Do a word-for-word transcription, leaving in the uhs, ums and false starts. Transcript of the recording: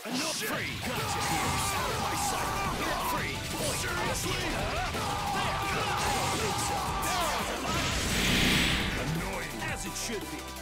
Enough free! Gotcha here! Out of my sight! Get free! Point! Seriously? Huh? There! I don't think so! Annoying! As it should be!